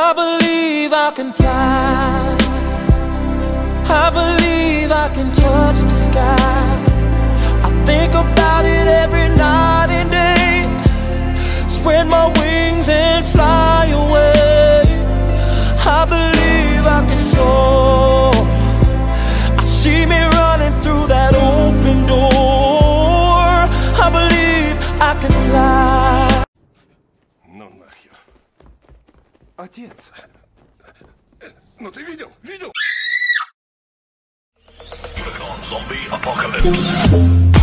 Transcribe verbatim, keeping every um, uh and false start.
I believe I can fly. I believe I can touch the sky. I think about it every night and day. Spread my wings and fly away. I believe I can soar. I see me running through that open door. I believe I can fly. Ну нахер. Отец. Ну ты видел? Видел? Zombie apocalypse.